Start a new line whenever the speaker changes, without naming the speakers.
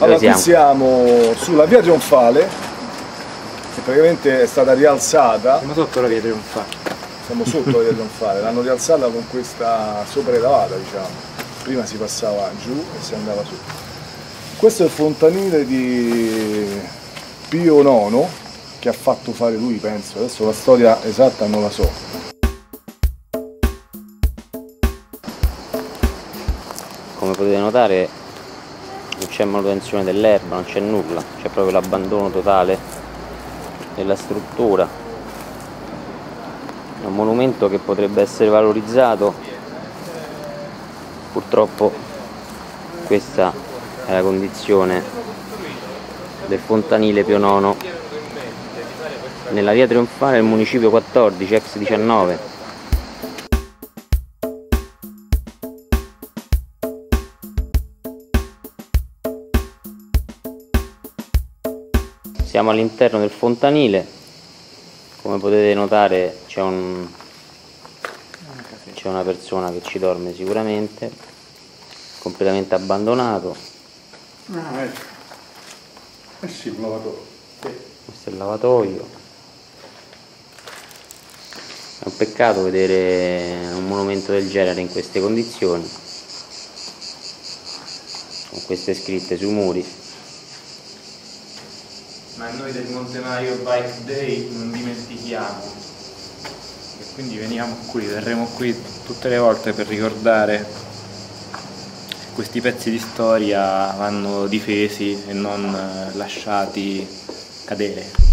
Allora, qui siamo sulla via Trionfale, che praticamente è stata rialzata.
Siamo sotto la via Trionfale.
Siamo sotto la via Trionfale, l'hanno rialzata con questa sopraelevata, diciamo. Prima si passava giù e si andava su. Questo è il fontanile di Pio IX, che ha fatto fare lui, penso. Adesso la storia esatta non la so.
Come potete notare non c'è manutenzione dell'erba, non c'è nulla, c'è proprio l'abbandono totale della struttura. È un monumento che potrebbe essere valorizzato, purtroppo questa è la condizione del fontanile Pio IX nella via Trionfale del municipio 14, ex 19. Siamo all'interno del fontanile, come potete notare c'è una persona che ci dorme sicuramente, completamente abbandonato.
Sì, un lavatoio.
Questo è il lavatoio. È un peccato vedere un monumento del genere in queste condizioni, con queste scritte sui muri.
Ma noi del Monte Mario Bike Day non dimentichiamo, e quindi veniamo qui, verremo qui tutte le volte per ricordare che questi pezzi di storia vanno difesi e non lasciati cadere.